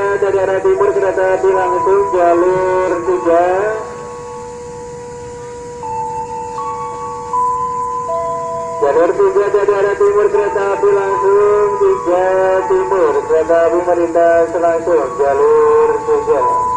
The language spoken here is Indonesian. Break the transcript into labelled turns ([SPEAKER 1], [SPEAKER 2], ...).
[SPEAKER 1] dari arah timur kereta api langsung jalur 3. Jalur 3 dari arah timur kereta api langsung 3 timur, kereta api melintas langsung jalur 3.